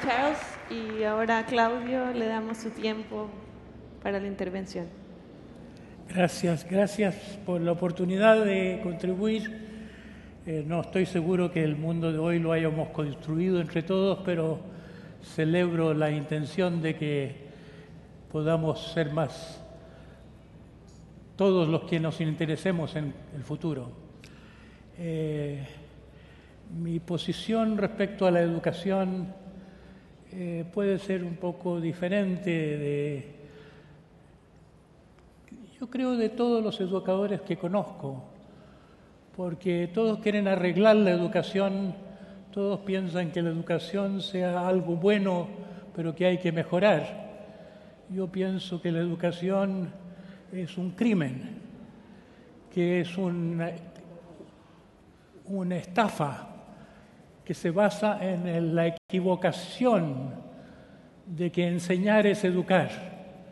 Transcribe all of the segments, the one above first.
Charles, y ahora a Claudio le damos su tiempo para la intervención. Gracias por la oportunidad de contribuir. No estoy seguro que el mundo de hoy lo hayamos construido entre todos, pero celebro la intención de que podamos ser más todos los que nos interesemos en el futuro. Mi posición respecto a la educación puede ser un poco diferente yo creo, de todos los educadores que conozco, porque todos quieren arreglar la educación, todos piensan que la educación sea algo bueno, pero que hay que mejorar. Yo pienso que la educación es un crimen, que es una estafa que se basa en la equivocación de que enseñar es educar.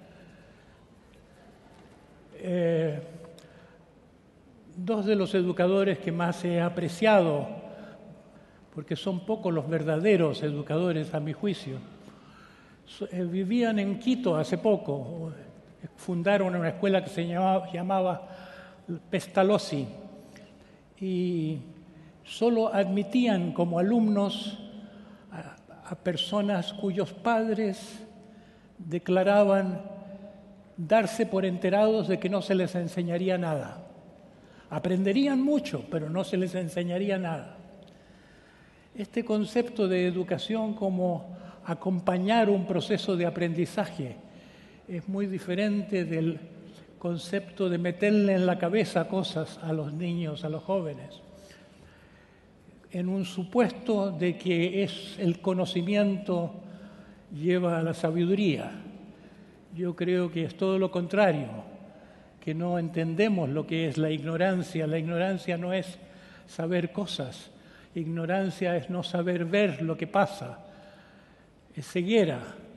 Dos de los educadores que más he apreciado, porque son pocos los verdaderos educadores a mi juicio, vivían en Quito hace poco, fundaron una escuela que se llamaba Pestalozzi y solo admitían como alumnos a personas cuyos padres declaraban darse por enterados de que no se les enseñaría nada. Aprenderían mucho, pero no se les enseñaría nada. Este concepto de educación como acompañar un proceso de aprendizaje es muy diferente del concepto de meterle en la cabeza cosas a los niños, a los jóvenes, en un supuesto de que el conocimiento lleva a la sabiduría. Yo creo que es todo lo contrario, que no entendemos lo que es la ignorancia. La ignorancia no es saber cosas, ignorancia es no saber ver lo que pasa, es ceguera.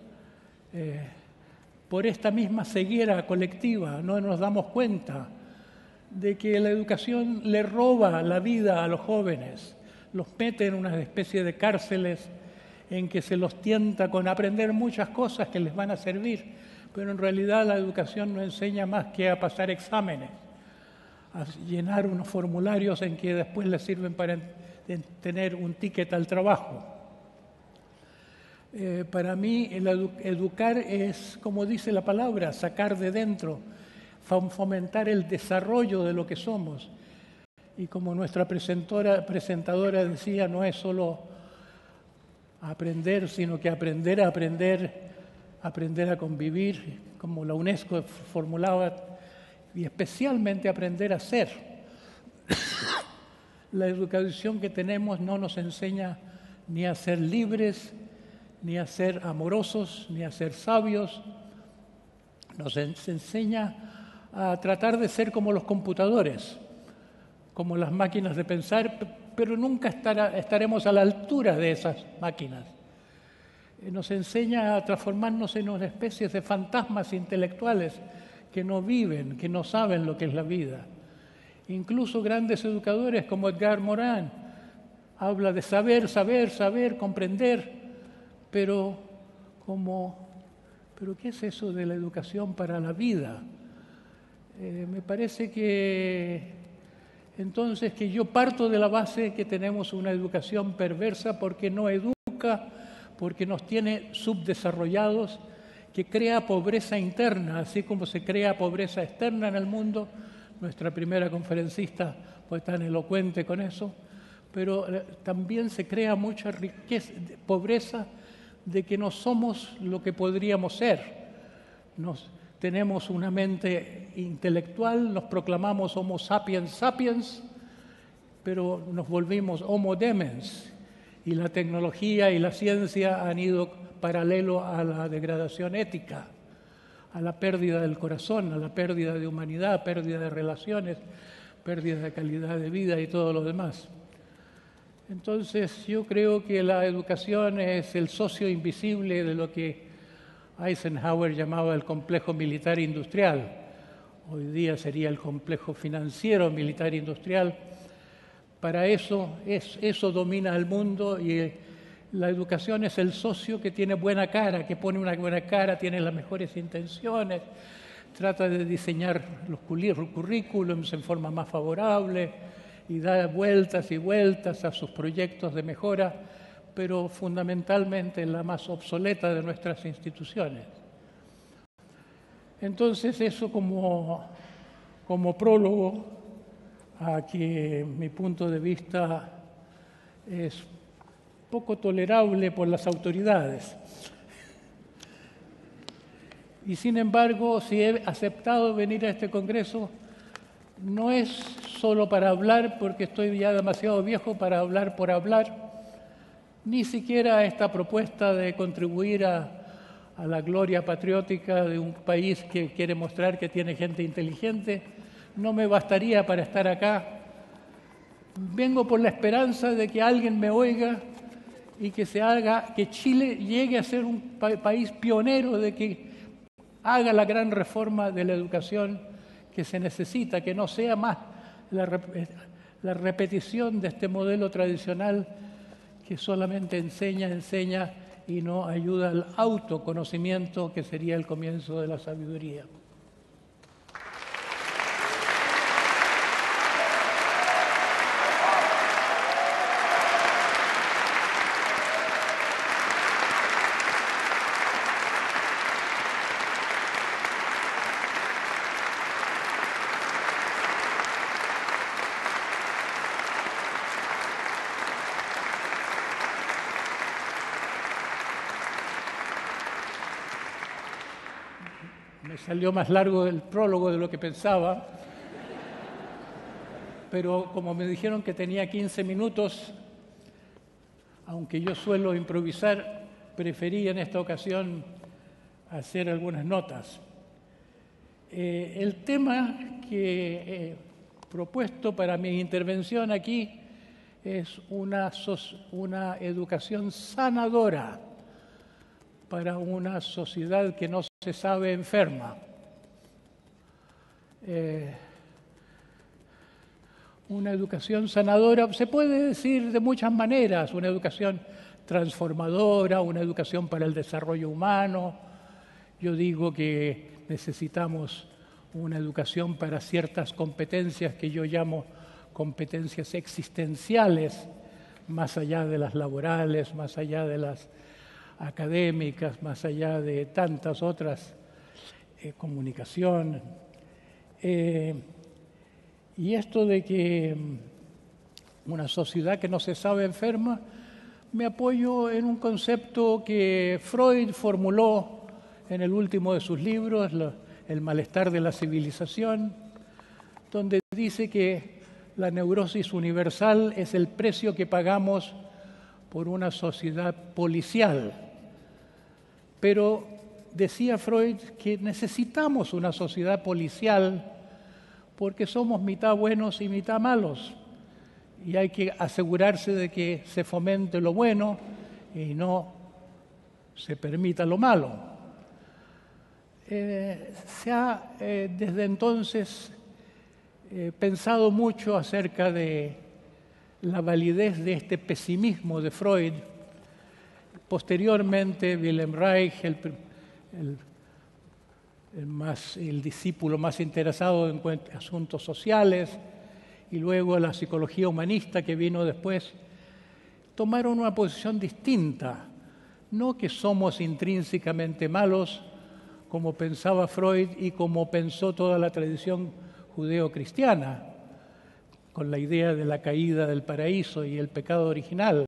Por esta misma ceguera colectiva no nos damos cuenta de que la educación le roba la vida a los jóvenes, los mete en una especie de cárceles en que se los tienta con aprender muchas cosas que les van a servir, pero en realidad la educación no enseña más que a pasar exámenes, a llenar unos formularios en que después les sirven para tener un ticket al trabajo. Para mí educar es, como dice la palabra, sacar de dentro, fomentar el desarrollo de lo que somos. Y como nuestra presentadora decía, no es solo aprender, sino que aprender a aprender, aprender a convivir, como la UNESCO formulaba, y especialmente aprender a ser. La educación que tenemos no nos enseña ni a ser libres, ni a ser amorosos, ni a ser sabios. Nos enseña a tratar de ser como los computadores, como las máquinas de pensar, pero nunca estaremos a la altura de esas máquinas. Nos enseña a transformarnos en una especie de fantasmas intelectuales que no viven, que no saben lo que es la vida. Incluso grandes educadores como Edgar Morin habla de saber, comprender, pero ¿qué es eso de la educación para la vida? Me parece que entonces que yo parto de la base que tenemos una educación perversa porque no educa, porque nos tiene subdesarrollados, que crea pobreza interna, así como se crea pobreza externa en el mundo. Nuestra primera conferencista fue tan elocuente con eso, pero también se crea mucha riqueza, pobreza de que no somos lo que podríamos ser. Tenemos una mente intelectual, nos proclamamos Homo sapiens sapiens, pero nos volvimos Homo demens. Y la tecnología y la ciencia han ido paralelo a la degradación ética, a la pérdida del corazón, a la pérdida de humanidad, pérdida de relaciones, pérdida de calidad de vida y todo lo demás. Entonces, yo creo que la educación es el socio invisible de lo que Eisenhower llamaba el complejo militar industrial. Hoy día sería el complejo financiero militar industrial. Para eso domina el mundo y La educación es el socio que tiene buena cara, que pone una buena cara, tiene las mejores intenciones, trata de diseñar los currículums en forma más favorable y da vueltas y vueltas a sus proyectos de mejora, pero fundamentalmente la más obsoleta de nuestras instituciones. Entonces, eso como prólogo a que mi punto de vista es poco tolerable por las autoridades. Y sin embargo, si he aceptado venir a este Congreso, no es solo para hablar, porque estoy ya demasiado viejo para hablar por hablar, ni siquiera a esta propuesta de contribuir a la gloria patriótica de un país que quiere mostrar que tiene gente inteligente, no me bastaría para estar acá. Vengo por la esperanza de que alguien me oiga y que que Chile llegue a ser un país pionero, de que haga la gran reforma de la educación que se necesita, que no sea más la repetición de este modelo tradicional que solamente enseña y no ayuda al autoconocimiento, que sería el comienzo de la sabiduría. Me salió más largo el prólogo de lo que pensaba, pero como me dijeron que tenía 15 minutos, aunque yo suelo improvisar, preferí en esta ocasión hacer algunas notas. El tema que he propuesto para mi intervención aquí es una educación sanadora para una sociedad que no se sabe enferma. Una educación sanadora se puede decir de muchas maneras, una educación transformadora, una educación para el desarrollo humano. Yo digo que necesitamos una educación para ciertas competencias que yo llamo competencias existenciales, más allá de las laborales, más allá de las académicas, más allá de tantas otras, comunicación. Y esto de que una sociedad que no se sabe enferma, me apoyo en un concepto que Freud formuló en el último de sus libros, El malestar de la civilización, donde dice que la neurosis universal es el precio que pagamos por una sociedad policial. Pero decía Freud que necesitamos una sociedad policial porque somos mitad buenos y mitad malos. Y hay que asegurarse de que se fomente lo bueno y no se permita lo malo. Se ha desde entonces pensado mucho acerca de la validez de este pesimismo de Freud. Posteriormente, Wilhelm Reich, el discípulo más interesado en asuntos sociales, y luego la psicología humanista que vino después, tomaron una posición distinta. No que somos intrínsecamente malos, como pensaba Freud y como pensó toda la tradición judeo-cristiana, con la idea de la caída del paraíso y el pecado original,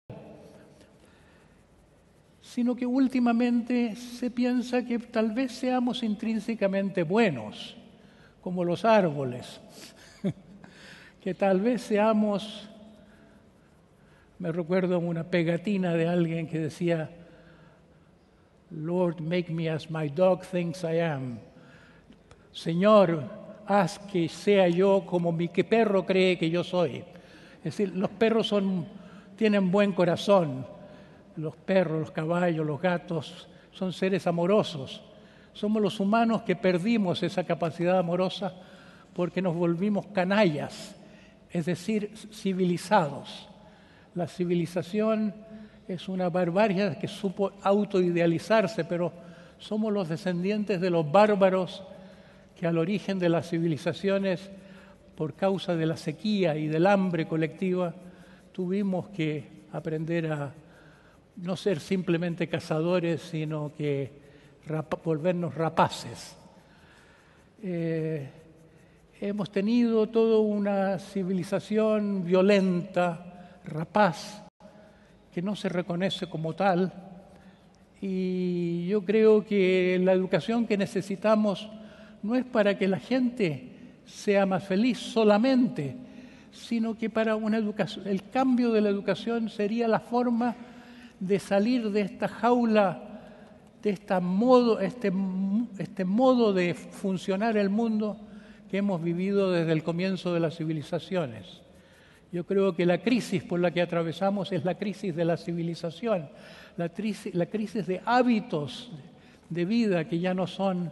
sino que últimamente se piensa que tal vez seamos intrínsecamente buenos, como los árboles, que tal vez seamos, me recuerdo una pegatina de alguien que decía, Lord, make me as my dog thinks I am. Señor, haz que sea yo como mi perro cree que yo soy. Es decir, los perros tienen buen corazón. Los perros, los caballos, los gatos son seres amorosos. Somos los humanos que perdimos esa capacidad amorosa porque nos volvimos canallas, es decir, civilizados. La civilización es una barbarie que supo autoidealizarse, pero somos los descendientes de los bárbaros que al origen de las civilizaciones, por causa de la sequía y del hambre colectiva, tuvimos que aprender a no ser simplemente cazadores, sino que volvernos rapaces. Hemos tenido toda una civilización violenta, rapaz, que no se reconoce como tal, y yo creo que la educación que necesitamos no es para que la gente sea más feliz solamente, sino que para una educación, el cambio de la educación sería la forma de salir de esta jaula, de este modo de funcionar el mundo que hemos vivido desde el comienzo de las civilizaciones. Yo creo que la crisis por la que atravesamos es la crisis de la civilización, la crisis de hábitos de vida que ya no son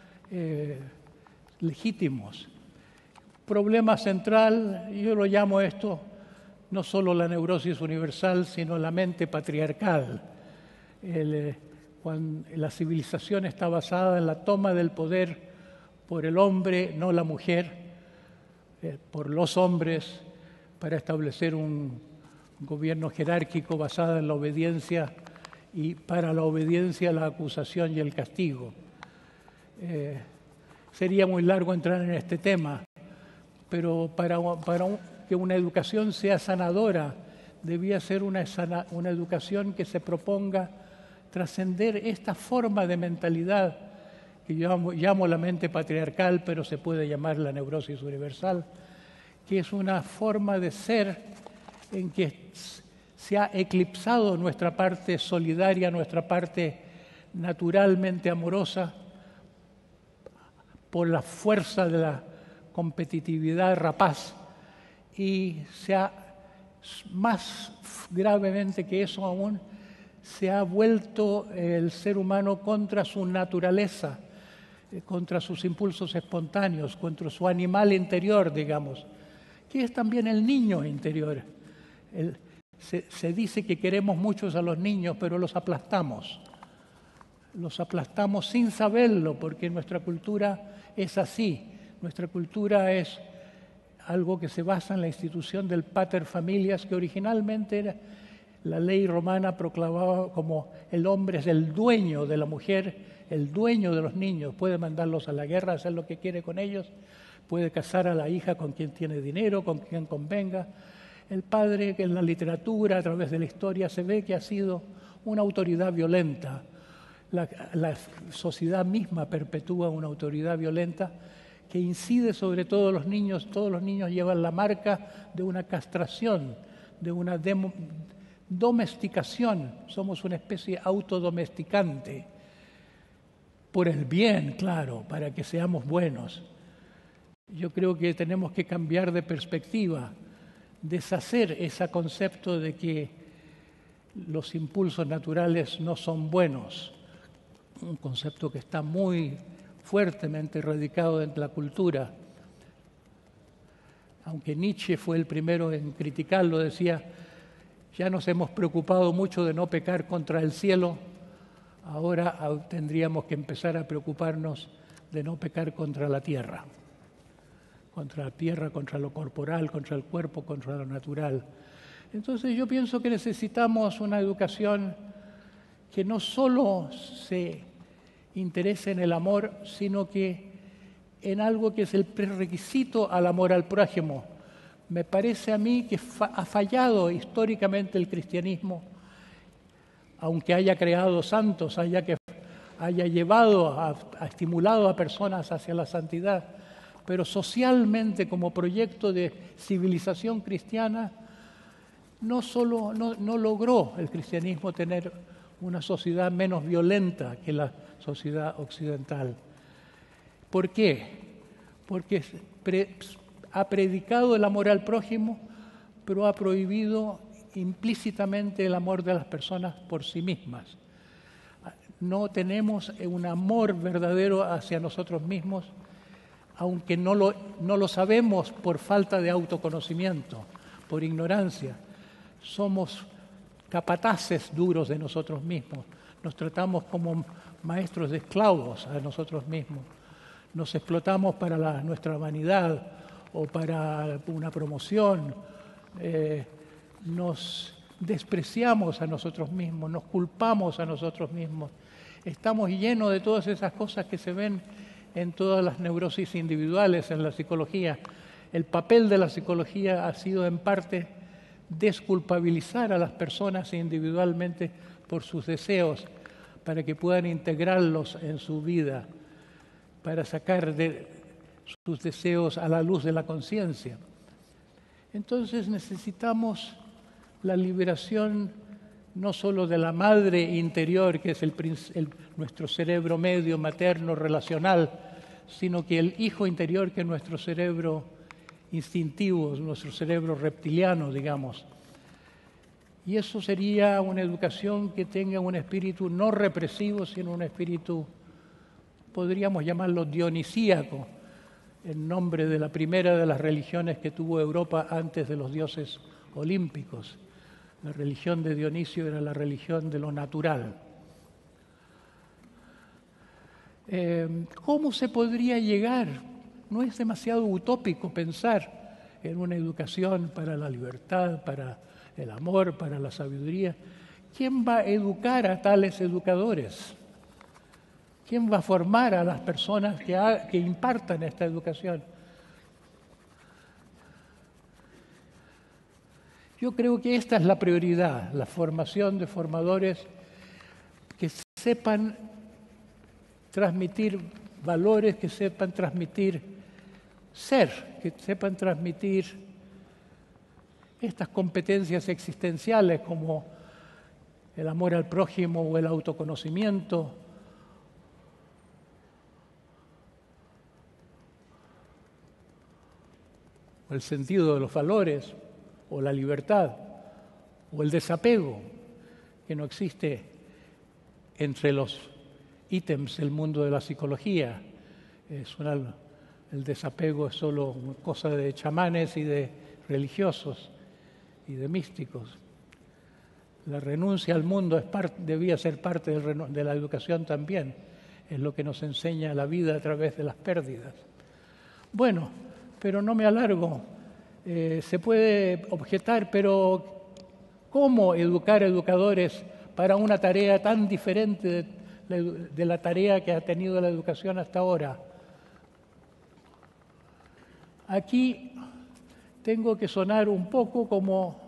legítimos. Problema central, yo lo llamo esto, no solo la neurosis universal, sino la mente patriarcal. Cuando la civilización está basada en la toma del poder por el hombre, no la mujer, por los hombres, para establecer un gobierno jerárquico basado en la obediencia y para la obediencia la acusación y el castigo. Sería muy largo entrar en este tema, pero que una educación sea sanadora, debía ser una educación que se proponga trascender esta forma de mentalidad que yo llamo la mente patriarcal, pero se puede llamar la neurosis universal, que es una forma de ser en que se ha eclipsado nuestra parte solidaria, nuestra parte naturalmente amorosa, por la fuerza de la competitividad rapaz, y más gravemente que eso aún, se ha vuelto el ser humano contra su naturaleza, contra sus impulsos espontáneos, contra su animal interior, digamos, que es también el niño interior. Se dice que queremos muchos a los niños, pero los aplastamos sin saberlo, porque nuestra cultura es así. Nuestra cultura es algo que se basa en la institución del pater familias, que originalmente era la ley romana proclamaba como el hombre es el dueño de la mujer, el dueño de los niños, puede mandarlos a la guerra, hacer lo que quiere con ellos, puede casar a la hija con quien tiene dinero, con quien convenga. El padre, que en la literatura, a través de la historia, se ve que ha sido una autoridad violenta. La sociedad misma perpetúa una autoridad violenta que incide sobre todos los niños. Todos los niños llevan la marca de una castración, de una domesticación. Somos una especie autodomesticante, por el bien, claro, para que seamos buenos. Yo creo que tenemos que cambiar de perspectiva, deshacer ese concepto de que los impulsos naturales no son buenos, un concepto que está muy fuertemente radicado en la cultura. Aunque Nietzsche fue el primero en criticarlo, decía, ya nos hemos preocupado mucho de no pecar contra el cielo, ahora tendríamos que empezar a preocuparnos de no pecar contra la tierra, contra lo corporal, contra el cuerpo, contra lo natural. Entonces yo pienso que necesitamos una educación que no solo se interese en el amor, sino que en algo que es el prerequisito al amor al prójimo. Me parece a mí que ha fallado históricamente el cristianismo, aunque haya creado santos, haya estimulado a personas hacia la santidad, pero socialmente como proyecto de civilización cristiana no logró el cristianismo tener una sociedad menos violenta que la sociedad occidental. ¿Por qué? Porque ha predicado el amor al prójimo, pero ha prohibido implícitamente el amor de las personas por sí mismas. No tenemos un amor verdadero hacia nosotros mismos, aunque no lo sabemos por falta de autoconocimiento, por ignorancia. Somos capataces duros de nosotros mismos. Nos tratamos como maestros de esclavos a nosotros mismos. Nos explotamos para nuestra vanidad o para una promoción. Nos despreciamos a nosotros mismos, nos culpamos a nosotros mismos. Estamos llenos de todas esas cosas que se ven en todas las neurosis individuales en la psicología. El papel de la psicología ha sido en parte desculpabilizar a las personas individualmente por sus deseos, para que puedan integrarlos en su vida, para sacar de sus deseos a la luz de la conciencia. Entonces necesitamos la liberación no solo de la madre interior, que es nuestro cerebro medio, materno, relacional, sino que el hijo interior, que es nuestro cerebro instintivo, nuestro cerebro reptiliano, digamos. Y eso sería una educación que tenga un espíritu no represivo, sino un espíritu, podríamos llamarlo dionisíaco, en nombre de la primera de las religiones que tuvo Europa antes de los dioses olímpicos. La religión de Dionisio era la religión de lo natural. ¿Cómo se podría llegar? No es demasiado utópico pensar en una educación para la libertad, para el amor, para la sabiduría. ¿Quién va a educar a tales educadores? ¿Quién va a formar a las personas que impartan esta educación? Yo creo que esta es la prioridad, la formación de formadores que sepan transmitir valores, que sepan transmitir ser, que sepan transmitir estas competencias existenciales como el amor al prójimo o el autoconocimiento, o el sentido de los valores, o la libertad, o el desapego, que no existe entre los ítems del mundo de la psicología. El desapego es solo cosa de chamanes y de religiosos y de místicos. La renuncia al mundo debía ser parte de la educación también. Es lo que nos enseña la vida a través de las pérdidas. Bueno, pero no me alargo. Se puede objetar, pero ¿cómo educar educadores para una tarea tan diferente de la tarea que ha tenido la educación hasta ahora? Aquí tengo que sonar un poco como...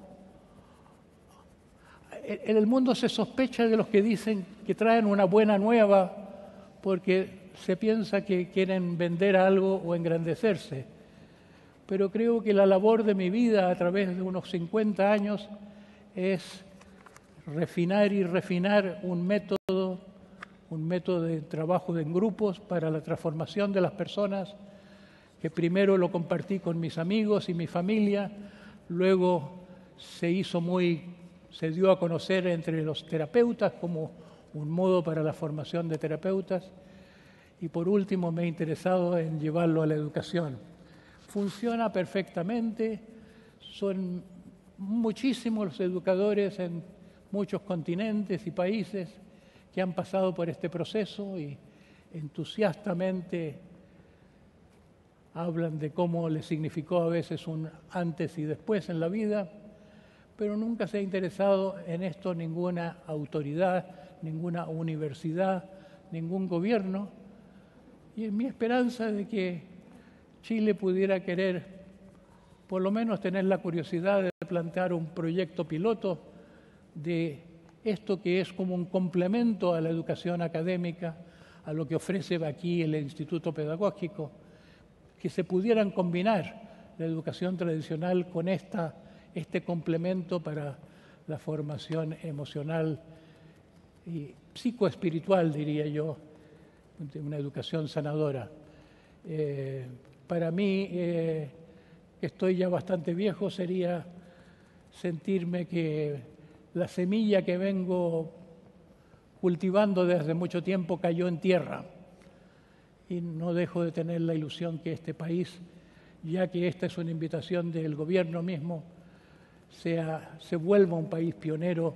En el mundo se sospecha de los que dicen que traen una buena nueva porque se piensa que quieren vender algo o engrandecerse. Pero creo que la labor de mi vida a través de unos 50 años es refinar y refinar un método de trabajo en grupos para la transformación de las personas, que primero lo compartí con mis amigos y mi familia, luego se dio a conocer entre los terapeutas como un modo para la formación de terapeutas, y por último me he interesado en llevarlo a la educación. Funciona perfectamente, son muchísimos los educadores en muchos continentes y países que han pasado por este proceso y entusiastamente hablan de cómo les significó a veces un antes y después en la vida, pero nunca se ha interesado en esto ninguna autoridad, ninguna universidad, ningún gobierno. Y es mi esperanza de que Chile pudiera querer, por lo menos tener la curiosidad de plantear un proyecto piloto de esto que es como un complemento a la educación académica, a lo que ofrece aquí el Instituto Pedagógico, que se pudieran combinar la educación tradicional con este complemento para la formación emocional y psicoespiritual, diría yo, de una educación sanadora. Para mí, que estoy ya bastante viejo, sería sentirme que la semilla que vengo cultivando desde mucho tiempo cayó en tierra. Y no dejo de tener la ilusión que este país, ya que esta es una invitación del gobierno mismo, se vuelva un país pionero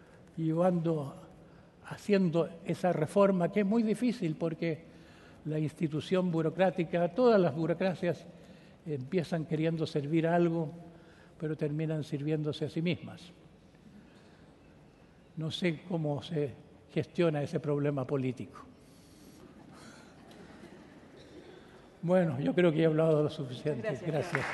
haciendo esa reforma, que es muy difícil porque la institución burocrática, todas las burocracias empiezan queriendo servir a algo, pero terminan sirviéndose a sí mismas. No sé cómo se gestiona ese problema político. Bueno, yo creo que he hablado lo suficiente. Gracias.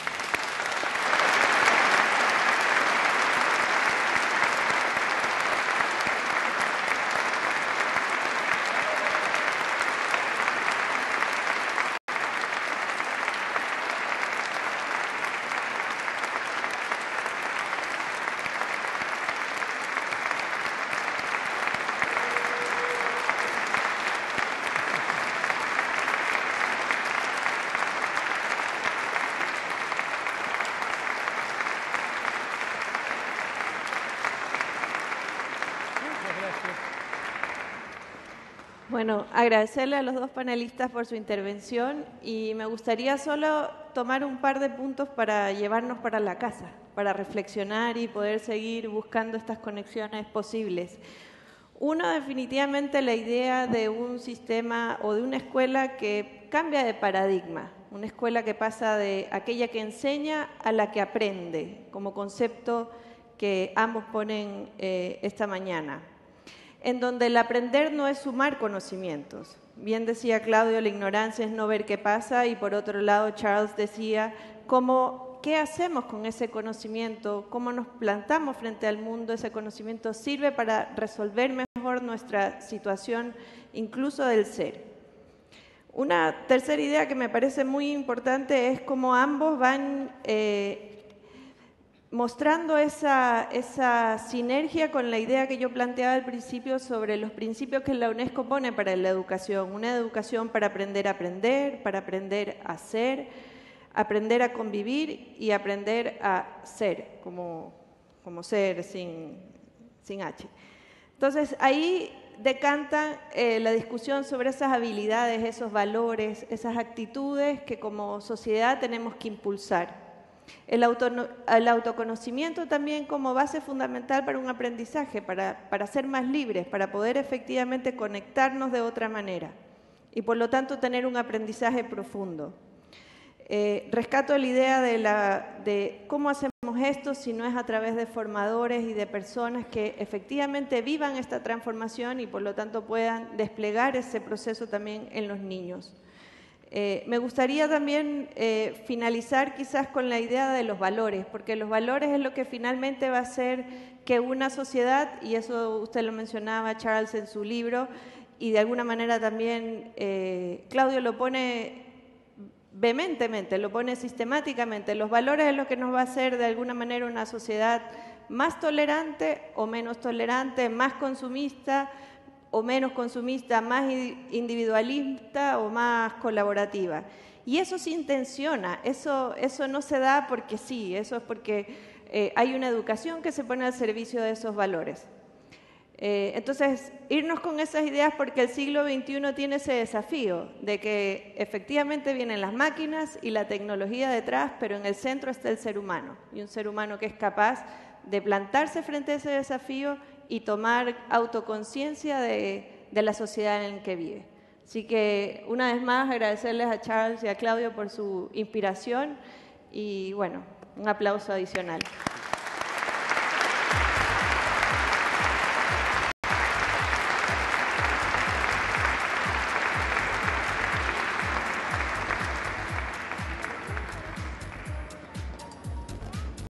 Bueno, agradecerle a los dos panelistas por su intervención y me gustaría solo tomar un par de puntos para llevarnos para la casa, para reflexionar y poder seguir buscando estas conexiones posibles. Uno, definitivamente la idea de un sistema o de una escuela que cambia de paradigma, una escuela que pasa de aquella que enseña a la que aprende, como concepto que ambos ponen esta mañana, en donde el aprender no es sumar conocimientos. Bien decía Claudio, la ignorancia es no ver qué pasa, y por otro lado Charles decía qué hacemos con ese conocimiento, cómo nos plantamos frente al mundo. Ese conocimiento sirve para resolver mejor nuestra situación, incluso del ser. Una tercera idea que me parece muy importante es cómo ambos van mostrando esa sinergia con la idea que yo planteaba al principio sobre los principios que la UNESCO pone para la educación. Una educación para aprender a aprender, para aprender a ser, aprender a convivir y aprender a ser, como ser sin H. Entonces, ahí decanta la discusión sobre esas habilidades, esos valores, esas actitudes que como sociedad tenemos que impulsar. El autoconocimiento también como base fundamental para un aprendizaje, para ser más libres, para poder efectivamente conectarnos de otra manera y por lo tanto tener un aprendizaje profundo. Rescato la idea de cómo hacemos esto si no es a través de formadores y de personas que efectivamente vivan esta transformación y por lo tanto puedan desplegar ese proceso también en los niños. Me gustaría también finalizar quizás con la idea de los valores, porque los valores es lo que finalmente va a hacer que una sociedad, y eso usted lo mencionaba, Charles, en su libro, y de alguna manera también Claudio lo pone vehementemente, lo pone sistemáticamente. Los valores es lo que nos va a hacer de alguna manera una sociedad más tolerante o menos tolerante, más consumista o menos consumista, más individualista o más colaborativa. Y eso se intenciona, eso no se da porque sí, eso es porque hay una educación que se pone al servicio de esos valores. Entonces, irnos con esas ideas porque el siglo XXI tiene ese desafío de que efectivamente vienen las máquinas y la tecnología detrás, pero en el centro está el ser humano, y un ser humano que es capaz de plantarse frente a ese desafío y tomar autoconciencia de la sociedad en la que vive. Así que, una vez más, agradecerles a Charles y a Claudio por su inspiración y, bueno, un aplauso adicional.